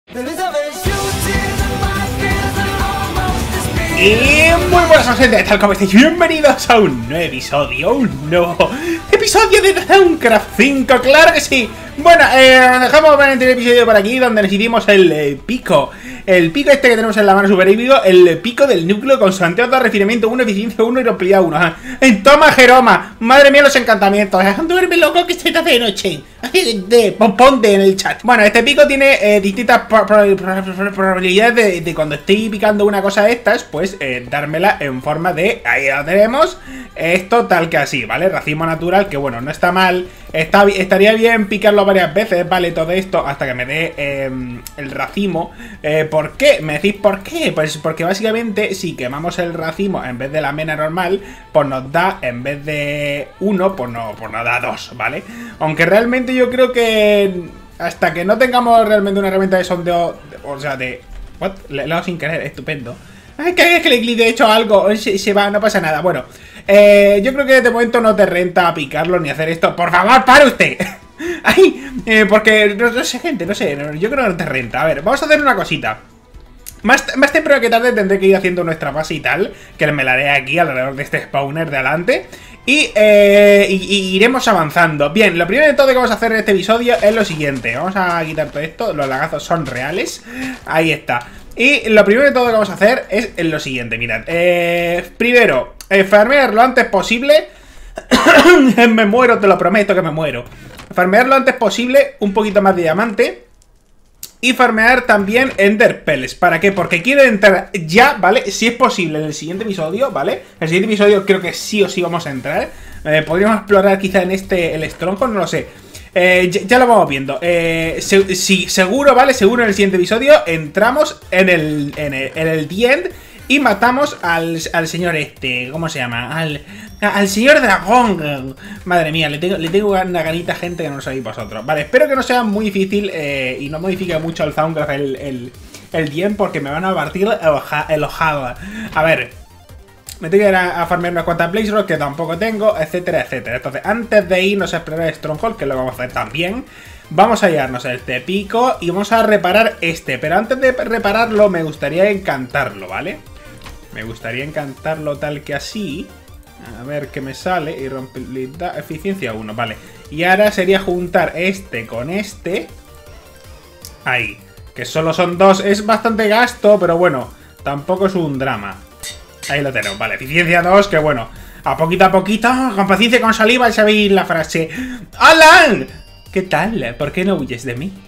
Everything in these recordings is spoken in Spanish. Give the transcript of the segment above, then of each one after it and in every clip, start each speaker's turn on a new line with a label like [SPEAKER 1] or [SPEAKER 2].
[SPEAKER 1] Y muy buenas gente, ¿qué tal? ¿Cómo estáis? Bienvenidos a un nuevo episodio de Thaumcraft 5, claro que sí. Bueno, dejamos ver el episodio por aquí donde nos hicimos el pico. El pico este que tenemos en la mano super épico, el pico del núcleo con su anteojo de refinamiento 1, eficiencia 1 y rompibilidad 1. En toma Jeroma, madre mía los encantamientos. Duerme loco que se te hace de noche. Ponte en el chat. Bueno, este pico tiene distintas probabilidades de cuando estoy picando una cosa de estas, pues dármela en forma de, ahí lo tenemos, esto tal que así, ¿vale? Racimo natural, que bueno, no está mal. Estaría bien picarlo varias veces, ¿vale? Todo esto hasta que me dé el racimo. ¿Por qué? ¿Me decís por qué? Pues porque básicamente si quemamos el racimo en vez de la mena normal, pues nos da, en vez de 1, pues nos da 2, ¿vale? Aunque realmente yo creo que hasta que no tengamos realmente una herramienta de sondeo, o sea, de... ¿What? Le he dado sin querer, estupendo. Ay, que le he hecho algo, se va, no pasa nada. Bueno, yo creo que de momento no te renta picarlo ni hacer esto. Por favor, ¡para usted! Ay, porque, no sé, gente, no sé, yo creo que no te renta. A ver, vamos a hacer una cosita. Más temprano que tarde tendré que ir haciendo nuestra base y tal, que me la haré aquí alrededor de este spawner de adelante. Y iremos avanzando. Bien, lo primero de todo que vamos a hacer en este episodio es lo siguiente. Vamos a quitar todo esto, los lagazos son reales. Ahí está. Y lo primero de todo que vamos a hacer es lo siguiente, mirad. Primero, farmear lo antes posible. Me muero, te lo prometo que me muero. Farmear lo antes posible un poquito más de diamante. Y farmear también Ender Pellets. ¿Para qué? Porque quiero entrar ya, ¿vale? Si es posible en el siguiente episodio, ¿vale? En el siguiente episodio creo que sí o sí vamos a entrar. Podríamos explorar quizá en el Stronghold, no lo sé. Ya lo vamos viendo. Sí, seguro, ¿vale? Seguro en el siguiente episodio entramos en el The End y matamos al señor este, ¿cómo se llama? Al señor dragón. Madre mía, le tengo una ganita, gente, que no lo sabéis vosotros. Vale, espero que no sea muy difícil y no modifique mucho el Thaumcraft el The End, porque me van a partir el ojado. A ver, me tengo que ir a farmear unas cuantas Blaze Rock que tampoco tengo, etcétera, etcétera. Entonces, antes de irnos a explorar Stronghold, que lo vamos a hacer también, vamos a llevarnos a este pico y vamos a reparar este. Pero antes de repararlo, me gustaría encantarlo, ¿vale? Me gustaría encantarlo tal que así. A ver qué me sale. Y rompibilidad, eficiencia 1, vale. Y ahora sería juntar este con este. Ahí. Que solo son 2. Es bastante gasto, pero bueno, tampoco es un drama. Ahí lo tenemos, vale, eficiencia 2, que bueno, a poquito, con paciencia y con saliva, sabéis la frase. ¡Alan! ¿Qué tal? ¿Por qué no huyes de mí?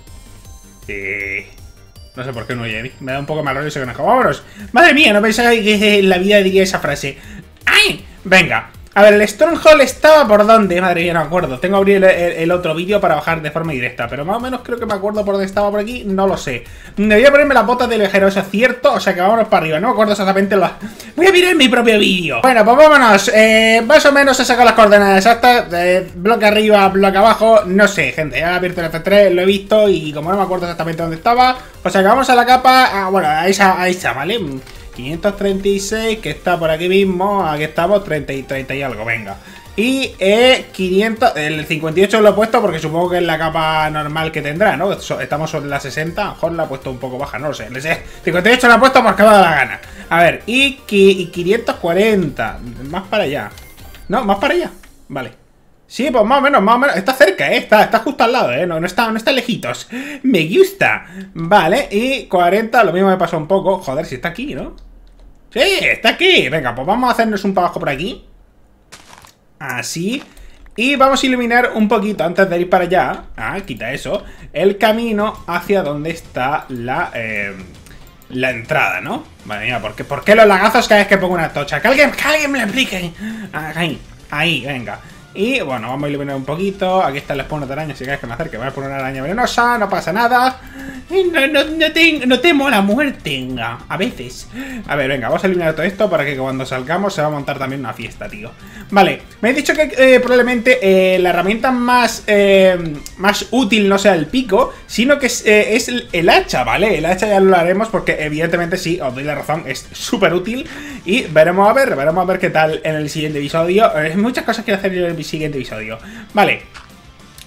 [SPEAKER 1] No sé por qué no huye de mí, me da un poco mal rollo ese conejo. ¡Vámonos! ¡Madre mía! No pensaba que en la vida diría esa frase. ¡Ay! Venga. A ver, el Stronghold estaba por dónde, madre mía, no me acuerdo. Tengo que abrir el otro vídeo para bajar de forma directa, pero más o menos creo que me acuerdo por dónde estaba por aquí, no lo sé. Debía ponerme las botas de viajero, eso es cierto, o sea que vámonos para arriba, no me acuerdo exactamente lo... Voy a mirar en mi propio vídeo. Bueno, pues vámonos, más o menos he sacado las coordenadas exactas, bloque arriba, bloque abajo, no sé, gente, ya he abierto el F3, lo he visto y como no me acuerdo exactamente dónde estaba, o sea que vamos a la capa, bueno, ahí está, ¿vale? 536, que está por aquí mismo. Aquí estamos, 30 y algo, venga. Y 500, el 58 lo he puesto porque supongo que es la capa normal que tendrá, ¿no? Estamos sobre la 60, a lo mejor la he puesto un poco baja, no lo sé. 58 la he puesto porque me ha dado la gana. A ver, y 540, más para allá. No, más para allá, vale. Sí, pues más o menos, está cerca, está justo al lado, no está lejitos. Me gusta. Vale, y 40, lo mismo me pasó un poco. Joder, si está aquí, ¿no? Sí, está aquí. Venga, pues vamos a hacernos un trabajo por aquí. Así. Y vamos a iluminar un poquito antes de ir para allá. Quita eso. El camino hacia donde está la entrada, ¿no? Madre mía, ¿por qué los lagazos cada vez que pongo una tocha? Que alguien me lo explique. Ahí, venga. Y bueno, vamos a iluminar un poquito. Aquí está el spawn de araña, si queréis que me acerque. Voy a poner una araña venenosa, no pasa nada. No temo la muerte, a veces. A ver, venga, vamos a eliminar todo esto para que cuando salgamos se va a montar también una fiesta, tío. Vale, me he dicho que probablemente la herramienta más útil no sea el pico, sino que es el hacha, ¿vale? El hacha ya lo haremos porque evidentemente sí, os doy la razón, es súper útil. Y veremos a ver qué tal en el siguiente episodio. Muchas cosas quiero hacer en el siguiente episodio. Vale.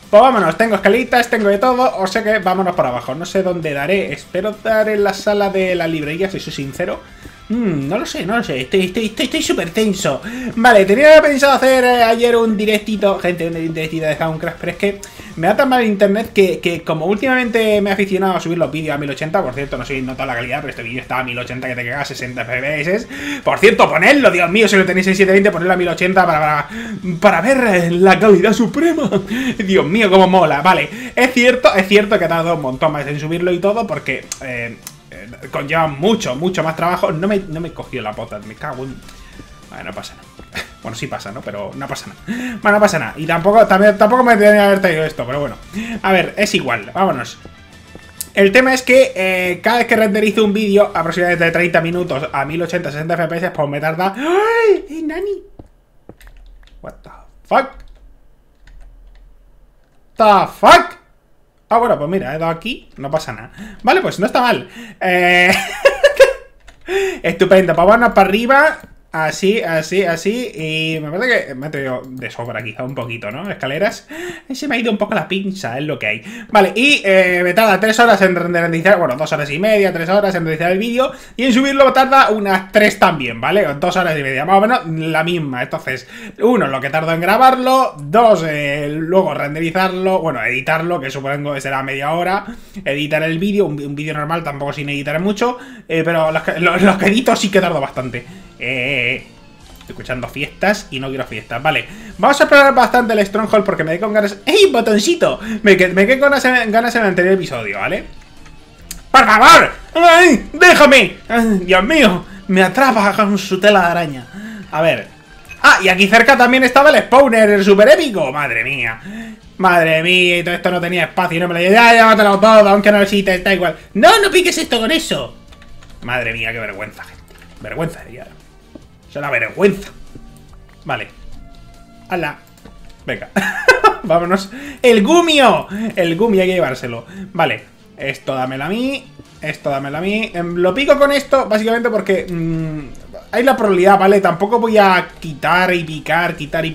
[SPEAKER 1] Pues vámonos, tengo escalitas, tengo de todo, o sea que vámonos para abajo. No sé dónde daré, espero dar en la sala de la librería, si soy sincero. No lo sé, estoy súper tenso. Vale, tenía pensado hacer ayer un directito, gente, un directito de Soundcraft, pero es que me da tan mal internet que como últimamente me he aficionado a subir los vídeos a 1080, por cierto, no sé si nota la calidad, pero este vídeo está a 1080 que te cagas, 60 FPS. Por cierto, ponedlo, Dios mío, si lo tenéis en 720, ponedlo a 1080 para ver la calidad suprema. Dios mío, cómo mola. Vale, es cierto que ha tardado un montón más en subirlo y todo, porque conlleva mucho más trabajo. No me cogió la pota, me cago en... Vale, no pasa nada. Bueno, sí pasa, ¿no? Pero no pasa nada. Bueno, no pasa nada. Y tampoco me tenía que haber traído esto, pero bueno. A ver, es igual, vámonos. El tema es que cada vez que renderizo un vídeo, aproximadamente de 30 minutos a 1080, 60 FPS, pues me tarda... ¡Ay! ¡Hey, Nani! What the fuck? The fuck? Ah, bueno, pues mira, he dado aquí, no pasa nada. Vale, pues no está mal. Estupendo, pues vamos para arriba. Así, y me parece que me he traído de sobra quizá un poquito, ¿no? Escaleras. Se me ha ido un poco la pinza, es lo que hay. Vale, y me tarda 3 horas en renderizar, bueno, 2 horas y media, 3 horas en renderizar el vídeo. Y en subirlo tarda unas 3 también, ¿vale? 2 horas y media, más o menos la misma. Entonces, 1, lo que tardo en grabarlo. 2, luego renderizarlo, bueno, editarlo, que supongo que será media hora. Editar el vídeo, un vídeo normal tampoco sin editar mucho. Pero los que edito sí que tardo bastante. Estoy escuchando fiestas y no quiero fiestas. Vale, vamos a explorar bastante el Stronghold porque me quedé con ganas... ¡Ey, botoncito! Me quedé con ganas en el anterior episodio, ¿vale? ¡Por favor! ¡Ay, déjame! Ay, Dios mío, me atrapa con su tela de araña. A ver... Ah, y aquí cerca también estaba el spawner, el super épico. Madre mía. Madre mía, y todo esto no tenía espacio y no me lo... Ya, llévatelo todo, aunque no lo necesites, está igual. ¡No, no piques esto con eso! Madre mía, qué vergüenza, gente. Vergüenza, ya. Es una vergüenza. Vale. ¡Hala! Venga. Vámonos. ¡El Gumio! El Gumio hay que llevárselo. Vale. Esto dámelo a mí. Esto dámelo a mí. Lo pico con esto, básicamente porque... hay la probabilidad, ¿vale? Tampoco voy a quitar y picar,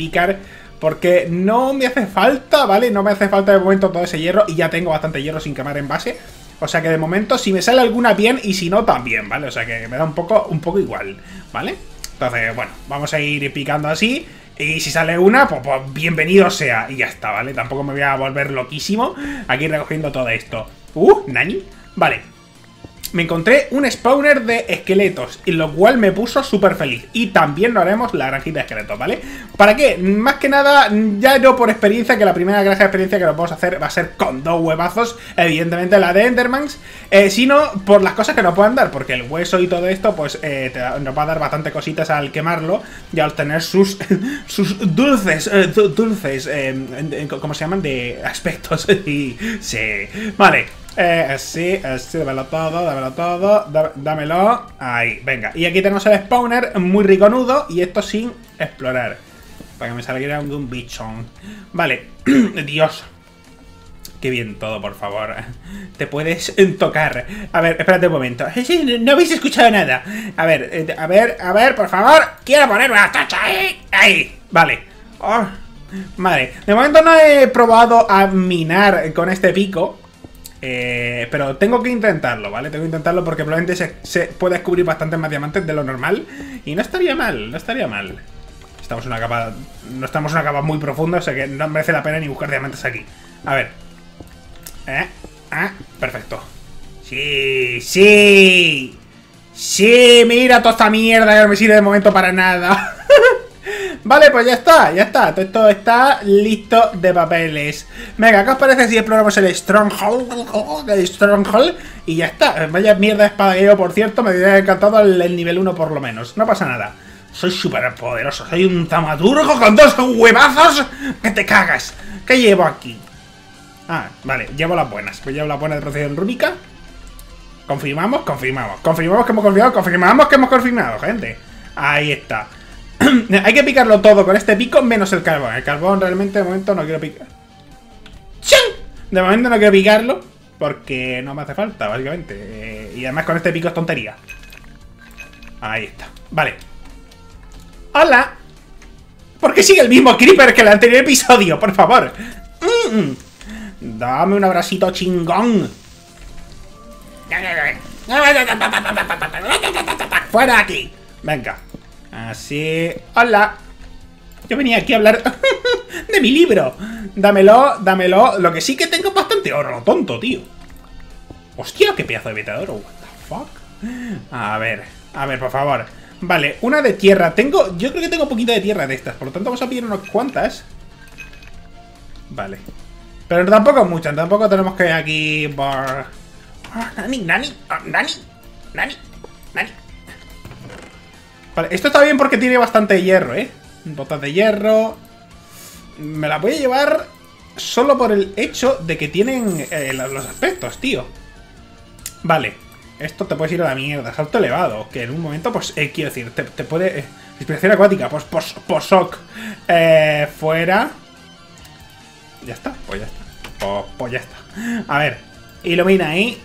[SPEAKER 1] porque no me hace falta, ¿vale? No me hace falta de momento todo ese hierro. Y ya tengo bastante hierro sin quemar en base. O sea que de momento, si me sale alguna bien y si no, también, ¿vale? O sea que me da un poco igual, ¿vale? Entonces, bueno, vamos a ir picando así. Y si sale una, pues bienvenido sea. Y ya está, ¿vale? Tampoco me voy a volver loquísimo aquí recogiendo todo esto. ¿Nani? Vale. Me encontré un spawner de esqueletos, y lo cual me puso súper feliz. Y también lo haremos la granjita de esqueletos, ¿vale? ¿Para qué? Más que nada, ya yo por experiencia, que la primera granja de experiencia que nos vamos a hacer va a ser con 2 huevazos. Evidentemente la de Endermans, sino por las cosas que nos puedan dar, porque el hueso y todo esto, pues nos va a dar bastante cositas al quemarlo y al tener sus dulces, ¿cómo se llaman? De aspectos. Y sí, vale. Sí, dámelo todo, dámelo. Ahí, venga. Y aquí tenemos el spawner, muy riconudo, y esto sin explorar, para que me saliera un bichón. Vale, Dios. Qué bien todo, por favor. Te puedes tocar. A ver, espérate un momento. No habéis escuchado nada. A ver, por favor. Quiero poner una tacha ahí. Ahí, vale. Oh, vale, de momento no he probado a minar con este pico. Pero tengo que intentarlo, ¿vale? Tengo que intentarlo porque probablemente se puede descubrir bastantes más diamantes de lo normal. Y no estaría mal, no estaría mal. Estamos en una capa... No estamos en una capa muy profunda, o sea que no merece la pena ni buscar diamantes aquí. A ver. Perfecto. Sí, sí. Sí, mira toda esta mierda que no me sirve de momento para nada. Vale, pues ya está. Todo esto está listo de papeles. Venga, ¿qué os parece si exploramos el Stronghold? Y ya está. Vaya mierda de espada que yo, por cierto. Me hubiera encantado el nivel 1 por lo menos. No pasa nada. Soy súper poderoso. Soy un taumaturgo con 2 huevazos que te cagas. ¿Qué llevo aquí? Ah, vale, llevo las buenas. Pues llevo las buenas de procesión rúnica. Confirmamos que hemos confirmado, gente. Ahí está. Hay que picarlo todo con este pico, menos el carbón. El carbón realmente de momento no quiero picar. De momento no quiero picarlo porque no me hace falta, básicamente. Y además con este pico es tontería. Ahí está. Vale. ¡Hola! ¿Por qué sigue el mismo creeper que el anterior episodio? Por favor. Dame un abracito chingón. ¡Fuera de aquí! Venga. Así... ¡Hola! Yo venía aquí a hablar de mi libro. Dámelo, dámelo. Lo que sí que tengo bastante oro, tonto, tío. Hostia, qué pedazo de beta de oro. What the fuck. A ver, por favor. Vale, una de tierra. Yo creo que tengo un poquito de tierra de estas. Por lo tanto vamos a pillar unas cuantas. Vale. Pero tampoco muchas. Tampoco tenemos que aquí... Nani. Vale, esto está bien porque tiene bastante hierro, botas de hierro. Me la voy a llevar solo por el hecho de que tienen los aspectos, tío. Vale, esto te puedes ir a la mierda. Salto elevado, que en un momento, pues, quiero decir, te puede... Inspiración acuática, pues, shock. Fuera. Ya está, pues ya está. Pues ya está. A ver, ilumina ahí.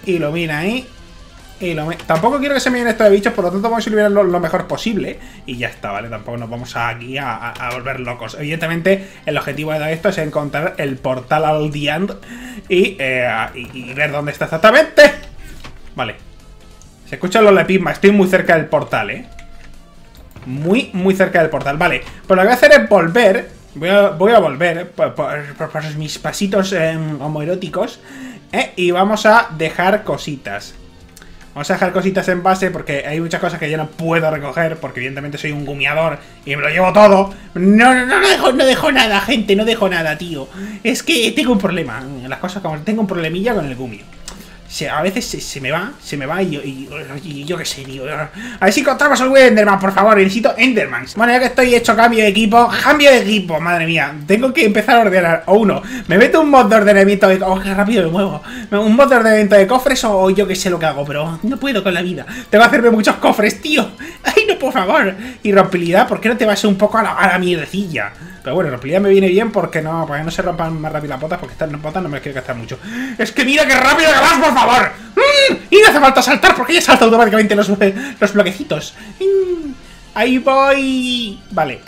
[SPEAKER 1] Tampoco quiero que se me llenen esto de bichos, por lo tanto vamos a iluminar lo mejor posible. Y ya está, ¿vale? Tampoco nos vamos aquí a volver locos. Evidentemente, el objetivo de esto es encontrar el portal al The End y ver dónde está exactamente. Vale. Se escuchan los lepismas. Estoy muy cerca del portal, muy cerca del portal. Vale, pues lo que voy a hacer es volver. Voy a volver por mis pasitos homoeróticos. Y vamos a dejar cositas. Vamos a dejar cositas en base porque hay muchas cosas que yo no puedo recoger porque evidentemente soy un gumiador y me lo llevo todo. No dejo nada, gente, no dejo nada, tío. Es que tengo un problema. Las cosas como tengo un problemilla con el gumio. A veces se me va y yo qué sé, tío. A ver si encontramos algún Enderman, por favor. Necesito Endermans. Bueno, ya que estoy hecho cambio de equipo. Madre mía. Tengo que empezar a ordenar. O uno, me meto un mod de ordenamiento de... Oh, qué rápido me muevo. Un mod de ordenamiento de cofres o yo qué sé lo que hago. Pero no puedo con la vida. Tengo que hacerme muchos cofres, tío. Ay, no, por favor. Y rompibilidad, ¿por qué no te vas un poco a la mierdecilla? Pero bueno, rompibilidad me viene bien porque no se rompan más rápido las botas. Porque estas botas no me quiero gastar mucho. Es que mira qué rápido que vas, por favor. Y no hace falta saltar porque ya salta automáticamente los bloquecitos. Ahí voy. Vale.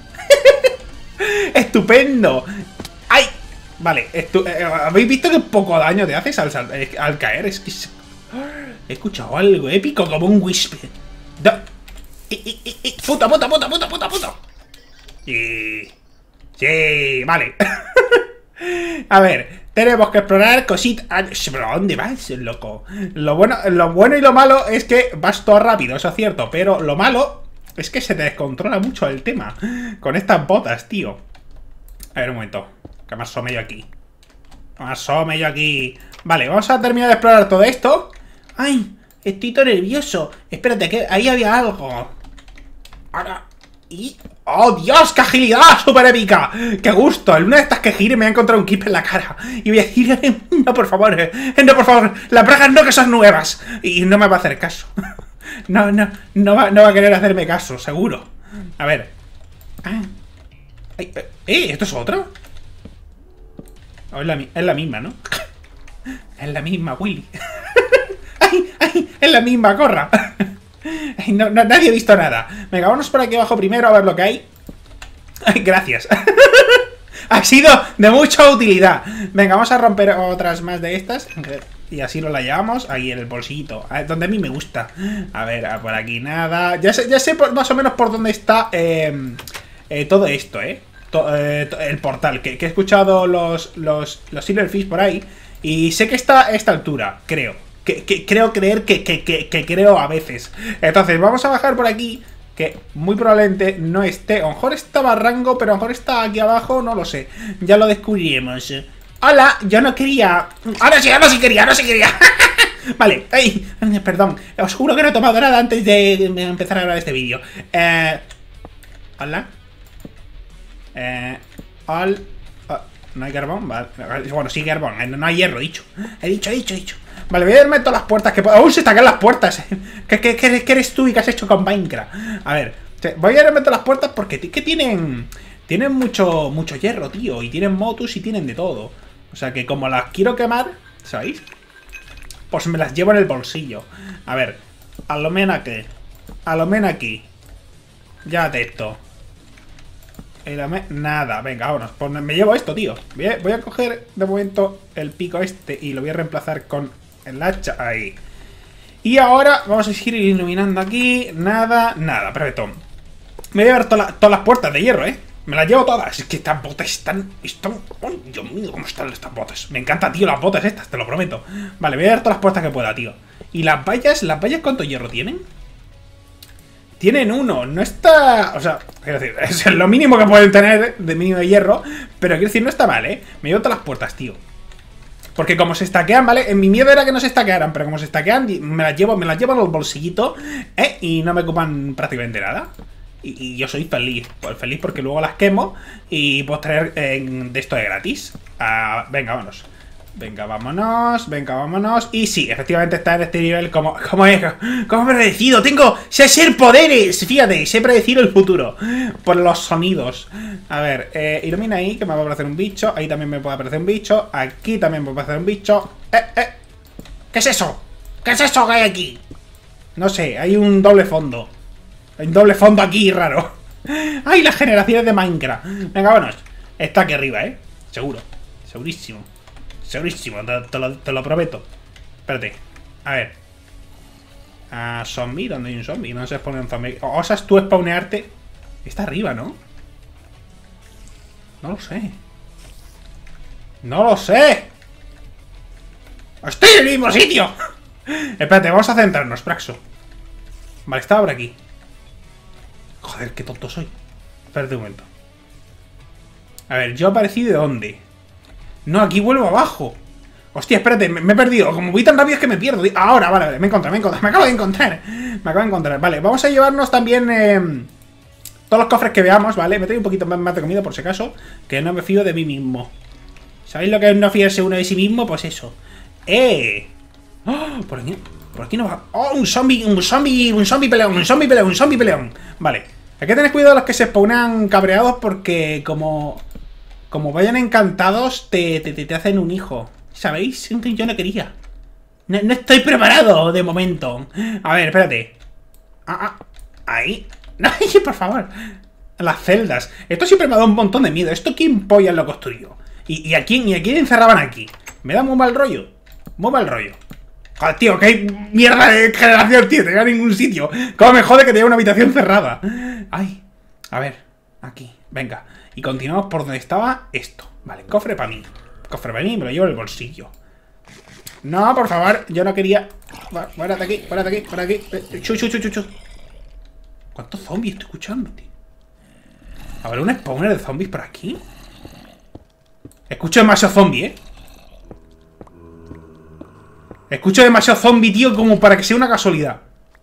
[SPEAKER 1] Estupendo. ¡Ay! Vale, ¿habéis visto qué poco daño te haces al caer? Es que... He escuchado algo épico como un whisper. ¡Puta! Sí, vale. A ver, tenemos que explorar cositas. ¿Pero a dónde vas, loco? Lo bueno y lo malo es que vas todo rápido, eso es cierto. Pero lo malo es que se te descontrola mucho el tema con estas botas, tío. A ver, un momento. Que me asome yo aquí. Vale, vamos a terminar de explorar todo esto. ¡Ay! Estoy todo nervioso. Espérate, que ahí había algo. Ahora... Y... ¡Oh, Dios! ¡Qué agilidad! ¡Súper épica! ¡Qué gusto! En una de estas que gire me ha encontrado un keep en la cara. Y voy a decir... No, por favor. No, por favor. Las bragas no, que son nuevas. Y no me va a hacer caso. No va a querer hacerme caso, seguro. A ver. ¿Esto es otro? Oh, es la misma, ¿no? Es la misma, Willy. ¡Ay! Es la misma, corra. Nadie ha visto nada. Venga, vámonos por aquí abajo primero a ver lo que hay. Ay, gracias. Ha sido de mucha utilidad. Venga, vamos a romper otras más de estas. Y así nos la llevamos ahí en el bolsillito, donde a mí me gusta. A ver, por aquí nada. Ya sé más o menos por dónde está todo esto, el portal. Que he escuchado los Silverfish por ahí. Y sé que está a esta altura, creo. Creo creer que creo a veces. Entonces vamos a bajar por aquí, que muy probablemente no esté. A lo mejor está Barrango, pero a lo mejor está aquí abajo, no lo sé. Ya lo descubriremos. Hola, yo no quería... Ahora sí quería. Vale, perdón. Os juro que no he tomado nada antes de empezar a grabar este vídeo. Hola. ¿No hay carbón? Vale. Bueno, sí carbón, no hay hierro, dicho. He dicho. Vale, voy a darme todas las puertas que puedo. ¡Aún se están las puertas! ¿Qué eres tú y qué has hecho con Minecraft? A ver, voy a darme todas las puertas porque tienen mucho hierro, tío. Y tienen motus y tienen de todo. O sea que como las quiero quemar, ¿sabéis? Pues me las llevo en el bolsillo. A ver, a lo menos aquí. Llévate esto. Nada, venga, vámonos. Pues me llevo esto, tío. Voy a coger de momento el pico este y lo voy a reemplazar con el hacha. Ahí. Y ahora vamos a seguir iluminando aquí. Nada, nada, perfecto. Me voy a llevar todas las puertas de hierro, Me las llevo todas. Es que estas botas están... ¡Oh, Dios mío, cómo están estas botas! Me encanta, tío, las botas estas, te lo prometo. Vale, voy a llevar todas las puertas que pueda, tío. ¿Y las vallas cuánto hierro tienen? Tienen 1, no está... O sea, quiero decir, es lo mínimo que pueden tener de mínimo de hierro. Pero quiero decir, no está mal, Me llevo todas las puertas, tío. Porque como se estaquean, ¿vale? En mi miedo era que no se estaquearan, pero como se estaquean, me las llevo en el bolsillito, y no me ocupan prácticamente nada. Y yo soy feliz. Pues feliz porque luego las quemo y puedo traer de esto de gratis. Venga, vámonos. Venga, vámonos. Y sí, efectivamente está en este nivel como predecido. Sé hacer poderes. Fíjate, sé predecir el futuro por los sonidos. A ver, ilumina ahí, que me va a aparecer un bicho. Ahí también me puede aparecer un bicho. Aquí también me puede aparecer un bicho. ¿Qué es eso? ¿Qué es eso que hay aquí? No sé, hay un doble fondo. Hay un doble fondo aquí raro. ¡Ay, las generaciones de Minecraft! Venga, vámonos. Está aquí arriba, Seguro. Segurísimo. Segurísimo, te lo prometo. Espérate, a ver. Zombie, ¿dónde hay un zombie? ¿Dónde se pone un zombie? ¿Osas tú spawnearte? Está arriba, ¿no? No lo sé. ¡No lo sé! ¡Estoy en el mismo sitio! Espérate, vamos a centrarnos, Praxo. Vale, estaba por aquí. Joder, qué tonto soy. Espérate un momento. A ver, ¿yo aparecí de dónde? No, aquí vuelvo abajo. Hostia, espérate, me he perdido. Como voy tan rápido es que me pierdo. Ahora, vale, me acabo de encontrar. Vale, vamos a llevarnos también todos los cofres que veamos, ¿vale? Me traigo un poquito más de comida por si acaso, que no me fío de mí mismo. ¿Sabéis lo que es no fiarse uno de sí mismo? Pues eso. ¡Oh! Por aquí no va. ¡Oh! Un zombie peleón. Vale. Hay que tener cuidado los que se spawnan cabreados porque como vayan encantados, te hacen un hijo. ¿Sabéis? Yo no quería. No estoy preparado de momento. A ver, espérate. Ahí. No, por favor. Las celdas. Esto siempre me ha dado un montón de miedo. ¿Esto quién polla lo construyó? ¿Y a quién encerraban aquí? Me da muy mal rollo. Joder, tío, qué mierda de generación, tío. Te veo en ningún sitio. Cómo me jode que tenga una habitación cerrada. Ay. A ver. Aquí. Venga. Y continuamos por donde estaba esto. Vale, cofre para mí. Me lo llevo en el bolsillo. No, por favor, yo no quería. Fuera de aquí. Chu. ¿Cuántos zombies estoy escuchando, tío? ¿Habrá un spawner de zombies por aquí? Escucho demasiado zombie, Escucho demasiado zombie, tío, como para que sea una casualidad.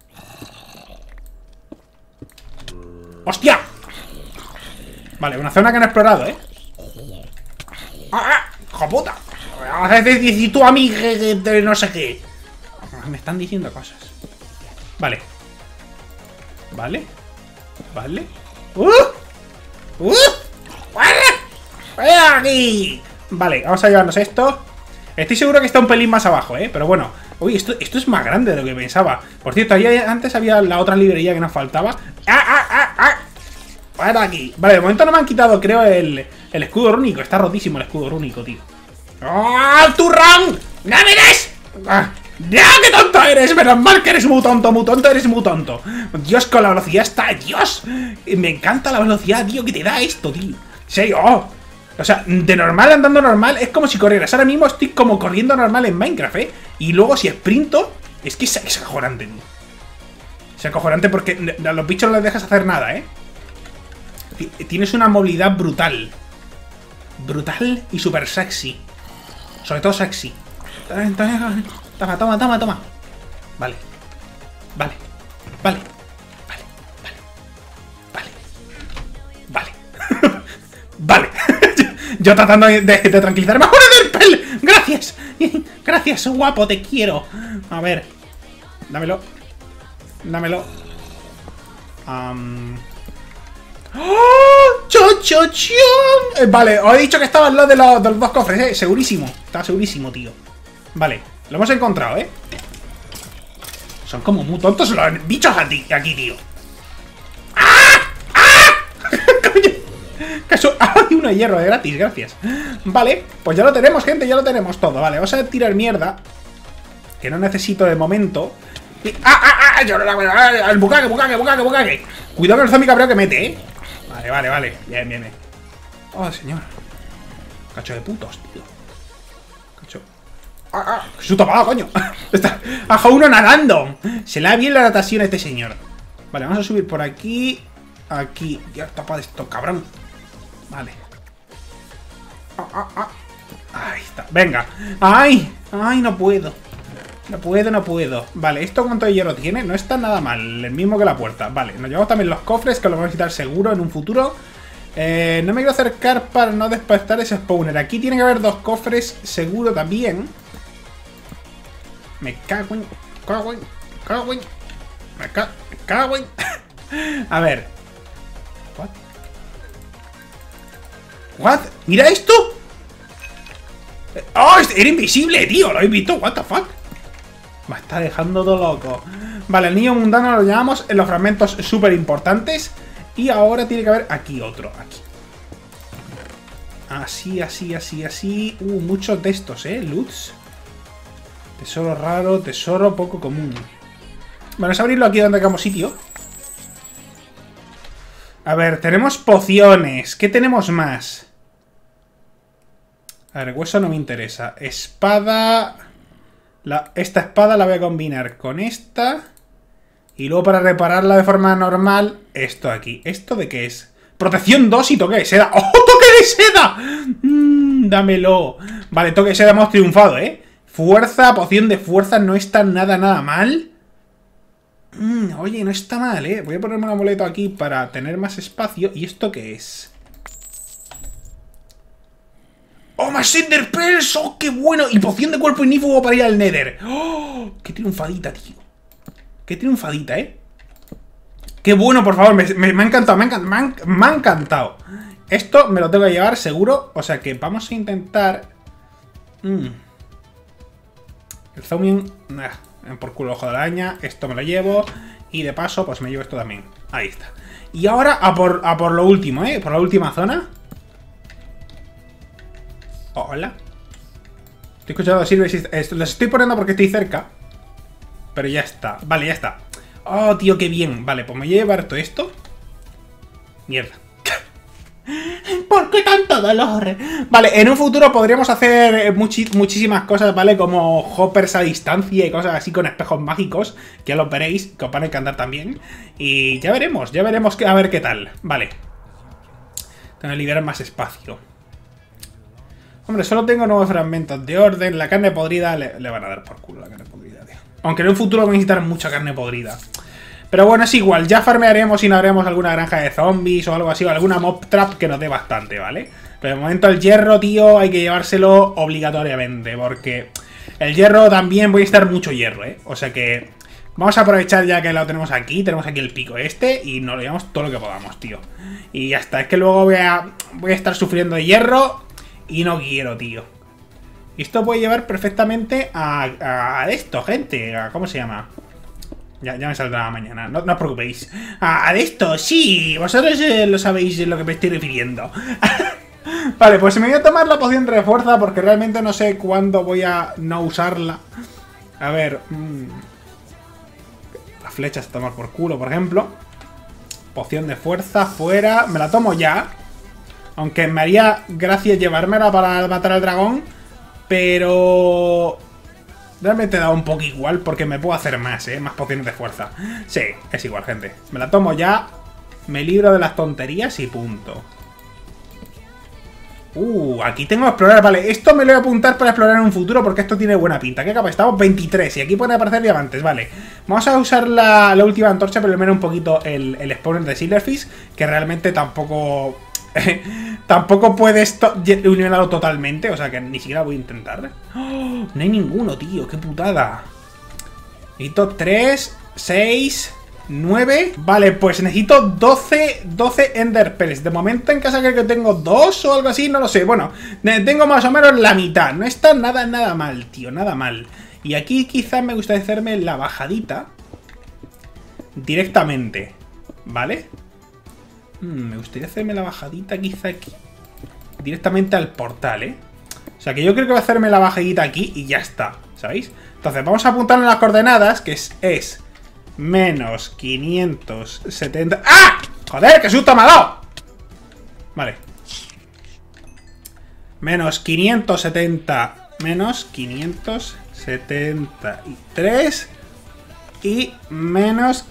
[SPEAKER 1] ¡Hostia! Vale, una zona que no he explorado, ¡hijo puta! Vas a decir tú a mí que no sé qué. Me están diciendo cosas. Vale. ¡Vaya aquí! Vale, vamos a llevarnos esto. Estoy seguro que está un pelín más abajo, pero bueno. Uy, esto es más grande de lo que pensaba. Por cierto, antes había la otra librería que nos faltaba. Para aquí. Vale, de momento no me han quitado, creo, el escudo rúnico. Está rotísimo el escudo rúnico, tío. ¡Oh, turrón! ¡No me des! ¡Ya, qué tonto eres! Menos mal que eres muy tonto. Dios, con la velocidad está... ¡Dios! Me encanta la velocidad, tío, que te da esto, tío. Sí, O sea, de normal, andando normal, es como si corrieras. Ahora mismo estoy como corriendo normal en Minecraft, Y luego si sprinto, es que es acojonante, tío. Es acojonante porque a los bichos no les dejas hacer nada, Tienes una movilidad brutal. Brutal y súper sexy. Sobre todo sexy. Toma. Vale. Yo tratando de tranquilizarme. ¡Joder, ¡Gracias! Gracias, guapo, te quiero. A ver. Dámelo. ¡Oh! Vale, os he dicho que estaba al lado de los dos cofres, Segurísimo. Estaba segurísimo, tío. Vale, lo hemos encontrado, Son como muy tontos los bichos aquí, tío. ¡Ah! ¡Ay, uno de hierro de gratis! Gracias. Vale, pues ya lo tenemos, gente, ya lo tenemos todo. Vale, vamos a tirar mierda, que no necesito de momento. ¡El bucaque, bucaque, bucaque, bucaque! Cuidado con el zombie cabreo que mete, ¿eh? Vale, vale, vale. Bien, bien, bien. Oh, señor. Cacho de putos, tío. Cacho. ¡Que susto apagado, coño! Está ajo uno nadando. Se le da bien la natación a este señor. Vale, vamos a subir por aquí. Aquí. Ya tapa de esto, cabrón. Vale. Ahí está. Venga. ¡Ay! ¡Ay, no puedo! No puedo, no puedo. Vale, ¿esto cuánto de hierro tiene? No está nada mal. El mismo que la puerta. Vale, nos llevamos también los cofres, que los vamos a quitar seguro en un futuro. No me quiero acercar para no despertar ese spawner. Aquí tiene que haber 2 cofres seguro también. Me cago en... Me cago en... A ver. ¿What? ¡Mira esto! ¡Oh! Era invisible, tío. ¿Lo habéis visto? ¿What the fuck? Me está dejando todo loco. Vale, el niño mundano lo llamamos en los fragmentos súper importantes. Y ahora tiene que haber aquí otro. Aquí. Así, así, así, así. Muchos de estos, loots. Tesoro raro, tesoro poco común. Bueno, es abrirlo aquí donde hagamos sitio. A ver, tenemos pociones. ¿Qué tenemos más? A ver, hueso no me interesa. Espada... Esta espada la voy a combinar con esta. Y luego para repararla de forma normal, esto aquí. ¿Esto de qué es? Protección 2 y toque de seda. ¡Oh, toque de seda! Dámelo. Vale, toque de seda, hemos triunfado, ¿eh? Fuerza, poción de fuerza no está nada mal. Oye, no está mal, ¿eh? Voy a ponerme un amuleto aquí para tener más espacio. ¿Y esto qué es? ¡Oh, más Ender Pearls! ¡Oh, qué bueno! Y poción de cuerpo ignífugo para ir al Nether. ¡Oh! ¡Qué triunfadita, tío! ¡Qué triunfadita, eh! ¡Qué bueno, por favor! Me ha encantado, me ha encantado. Esto me lo tengo que llevar seguro. O sea que vamos a intentar... El zooming... por culo ojo de la araña. Esto me lo llevo. Y de paso, pues me llevo esto también. Ahí está. Y ahora a por lo último, ¿eh? Por la última zona. Oh, hola. Estoy escuchando Silver. Los estoy poniendo porque estoy cerca. Pero ya está. Vale, ya está. Oh, tío, qué bien. Vale, pues me voy a llevar todo esto. Mierda. ¿Por qué tanto dolor? Vale, en un futuro podríamos hacer muchísimas cosas, ¿vale? Como hoppers a distancia y cosas así con espejos mágicos. Que ya lo veréis, que os van a encantar también. Y ya veremos a ver qué tal. Vale. Tengo que liberar más espacio. Hombre, solo tengo nuevos fragmentos de orden. La carne podrida le van a dar por culo la carne podrida, tío. Aunque en un futuro voy a necesitar mucha carne podrida. Pero bueno, es igual. Ya farmearemos y no haremos alguna granja de zombies o algo así. O alguna mob trap que nos dé bastante, ¿vale? Pero de momento el hierro, tío, hay que llevárselo obligatoriamente. Porque el hierro también voy a necesitar mucho hierro, ¿eh? O sea que vamos a aprovechar ya que lo tenemos aquí. Tenemos aquí el pico este y nos lo llevamos todo lo que podamos, tío. Y ya está. Es que luego voy a estar sufriendo de hierro y no quiero, tío. Esto puede llevar perfectamente a esto, gente. ¿Cómo se llama? Ya me saldrá mañana, no os preocupéis. A esto, sí, vosotros lo sabéis de lo que me estoy refiriendo. Vale, pues me voy a tomar la poción de fuerza porque realmente no sé cuándo voy a no usarla. A ver... Las flechas a tomar por culo, por ejemplo. Poción de fuerza, fuera. Me la tomo ya. Aunque me haría gracia llevármela para matar al dragón. Pero... realmente da un poco igual porque me puedo hacer más, más pociones de fuerza. Sí, es igual, gente. Me la tomo ya, me libro de las tonterías y punto. Aquí tengo que explorar. Vale, esto me lo voy a apuntar para explorar en un futuro porque esto tiene buena pinta. ¿Qué capa? Estamos 23 y aquí pueden aparecer diamantes, vale. Vamos a usar la última antorcha para eliminar un poquito el spawner de Silverfish, que realmente tampoco... tampoco puedes eliminarlo totalmente. O sea que ni siquiera voy a intentar. ¡Oh! No hay ninguno, tío. Qué putada. Necesito 3, 6, 9. Vale, pues necesito 12 Ender Pearls. De momento en casa creo que tengo 2 o algo así. No lo sé. Bueno, tengo más o menos la mitad. No está nada mal, tío. Nada mal. Y aquí quizás me gustaría hacerme la bajadita directamente. ¿Vale? Me gustaría hacerme la bajadita quizá aquí. Directamente al portal, ¿eh? O sea, que yo creo que voy a hacerme la bajadita aquí y ya está, ¿sabéis? Entonces, vamos a apuntar en las coordenadas, que es menos 570... ¡Ah! ¡Joder, qué susto me ha dado! Vale. Menos 570... Menos 573... Y menos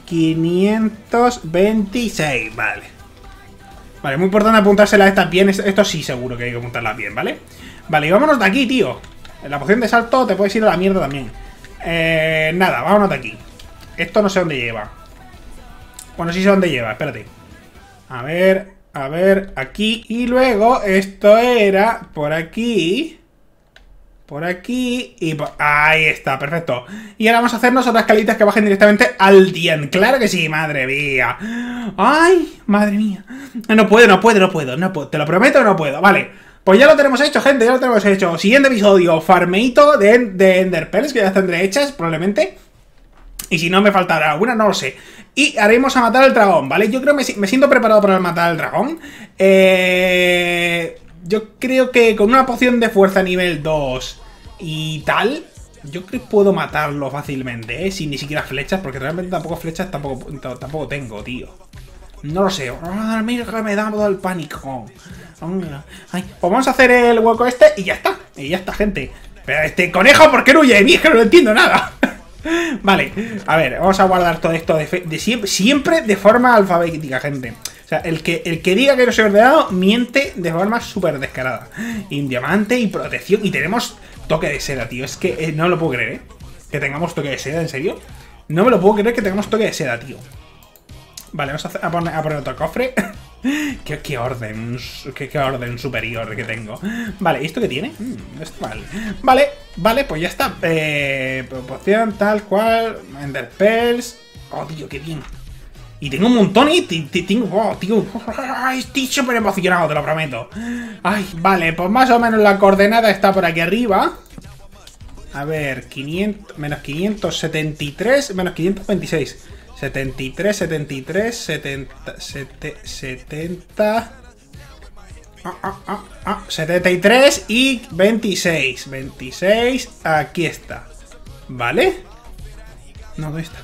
[SPEAKER 1] 526, vale. Vale, muy importante apuntárselas estas bien. Esto sí seguro que hay que apuntarlas bien, ¿vale? Vale, y vámonos de aquí, tío. En la poción de salto te puedes ir a la mierda también. Nada, vámonos de aquí. Esto no sé dónde lleva. Bueno, sí sé dónde lleva, espérate. A ver, aquí. Y luego esto era por aquí... Por aquí y por... Ahí está, perfecto. Y ahora vamos a hacernos otras calitas que bajen directamente al Dien. ¡Claro que sí! ¡Madre mía! ¡Ay! ¡Madre mía! No puedo. Te lo prometo, no puedo. Vale, pues ya lo tenemos hecho, gente. Ya lo tenemos hecho. Siguiente episodio. Farmeito de Enderpearls, que ya tendré hechas, probablemente. Y si no, me faltará alguna, no lo sé. Y haremos a matar al dragón, ¿vale? Yo creo que me siento preparado para matar al dragón. Yo creo que con una poción de fuerza nivel 2 y tal, yo creo que puedo matarlo fácilmente, ¿eh? Sin ni siquiera flechas, porque realmente tampoco flechas tampoco tengo, tío. No lo sé. Mira que me da todo el pánico. Ay, pues vamos a hacer el hueco este y ya está. Y ya está, gente. Pero este conejo, ¿por qué no huye de mí? Es que no entiendo nada. Vale, a ver, vamos a guardar todo esto siempre de forma alfabética, gente. O sea, el que diga que no soy ordenado miente de forma súper descarada. Y un diamante y protección. Y tenemos toque de seda, tío. Es que no lo puedo creer, ¿eh? Que tengamos toque de seda, ¿en serio? No me lo puedo creer que tengamos toque de seda, tío. Vale, vamos a poner otro cofre. ¿Qué orden? ¿Qué orden superior que tengo? Vale, ¿y esto qué tiene? No está mal. Vale, pues ya está. Poción, tal cual. Enderpearls. Oh, tío, qué bien. Y tengo un montón y tengo... Oh, tío. Estoy súper emocionado, te lo prometo. Ay, vale, pues más o menos la coordenada está por aquí arriba. A ver, 500... Menos 573, menos 526. 73, 73 y 26. 26, aquí está. ¿Vale? No, ¿dónde está?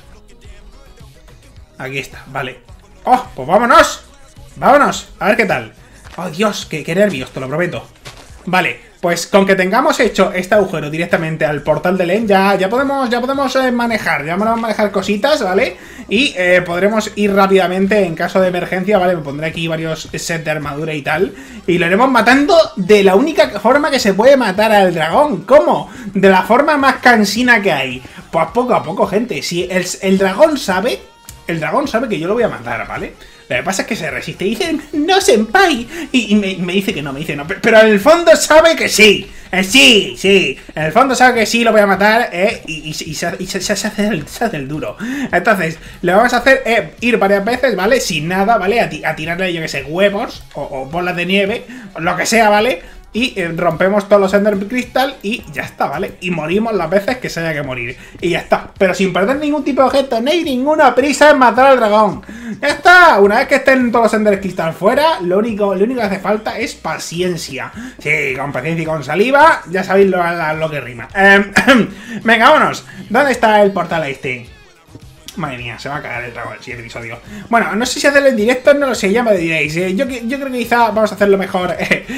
[SPEAKER 1] Aquí está, vale. ¡Oh! Pues vámonos. Vámonos, a ver qué tal. ¡Oh, Dios! Qué nervios, te lo prometo. Vale, pues con que tengamos hecho este agujero directamente al portal de Len, ya podemos manejar cositas, ¿vale? Y podremos ir rápidamente en caso de emergencia, ¿vale? Me pondré aquí varios sets de armadura y tal. Y lo iremos matando de la única forma que se puede matar al dragón. ¿Cómo? De la forma más cansina que hay. Pues poco a poco, gente. Si el dragón sabe... El dragón sabe que yo lo voy a matar, ¿vale? Lo que pasa es que se resiste y dice, no, senpai. Y me dice que no, pero en el fondo sabe que sí. Sí. En el fondo sabe que sí lo voy a matar, y se hace el duro. Entonces, lo que vamos a hacer es ir varias veces, ¿vale? Sin nada, ¿vale? A tirarle, yo que sé, huevos o bolas de nieve, o lo que sea, ¿vale? Y rompemos todos los Ender Crystal y ya está, ¿vale? Y morimos las veces que se haya que morir. Y ya está, pero sin perder ningún tipo de objeto, ni ninguna prisa en matar al dragón. Ya está, una vez que estén todos los Ender Crystal fuera, lo único que hace falta es paciencia. Sí, con paciencia y con saliva, ya sabéis lo que rima. Venga, vámonos. ¿Dónde está el portal este? Madre mía, se va a cagar el dragón el siguiente episodio. Bueno, no sé si hacerlo en directo, no lo sé, ya me diréis. Yo creo que quizá vamos a hacerlo mejor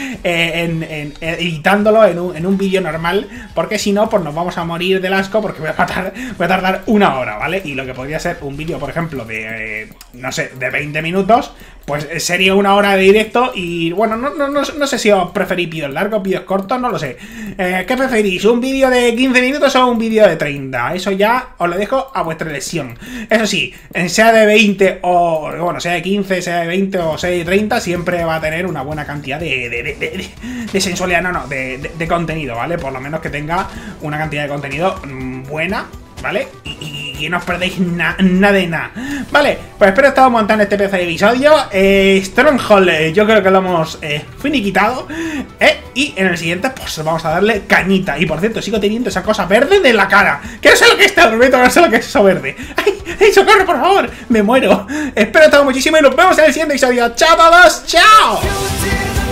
[SPEAKER 1] editándolo en un vídeo normal, porque si no, pues nos vamos a morir del asco, porque voy a tardar una hora, ¿vale? Y lo que podría ser un vídeo, por ejemplo, de, no sé, de 20 minutos, pues sería una hora de directo. Y bueno, no sé si os preferís vídeos largos, vídeos cortos, no lo sé. ¿Qué preferís? ¿Un vídeo de 15 minutos o un vídeo de 30? Eso ya os lo dejo a vuestra elección. Eso sí, sea de 20 o, bueno, sea de 15, sea de 20 o sea de 30, siempre va a tener una buena cantidad de sensualidad, de contenido, ¿vale? Por lo menos que tenga una cantidad de contenido buena, ¿vale? Y que no os perdéis nada de nada. Vale, pues espero que estamos montando este pedazo de episodio. Stronghold, yo creo que lo hemos finiquitado. Y en el siguiente, pues vamos a darle cañita. Y por cierto, sigo teniendo esa cosa verde de la cara. Que no sé lo que está, prometo, no sé lo que es eso verde. ¡Ay, socorro, por favor! Me muero. Espero que os haya gustado muchísimo y nos vemos en el siguiente episodio. ¡Chao, todos! ¡Chao!